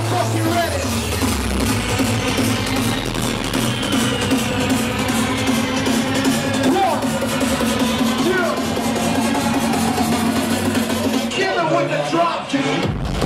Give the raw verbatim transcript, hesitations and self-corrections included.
fucking ready. One, two. Kill it with the drop kick.